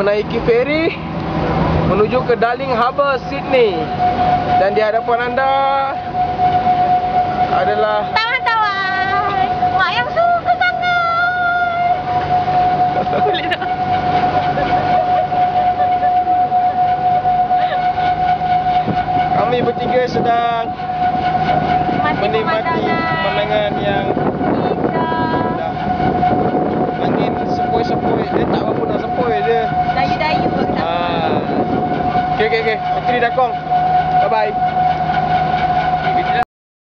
menaiki feri menuju ke Darling Harbour, Sydney. Dan di hadapan anda adalah Tawan-tawan, mak yang suka sangat. Boleh tak? kami bertiga sedang menikmati pemandangan yang indah. Angin sepoi-sepoi, dia tak apa nak sepoi je. Dayu-dayu. Okey. Menteri Dakong. Bye bye.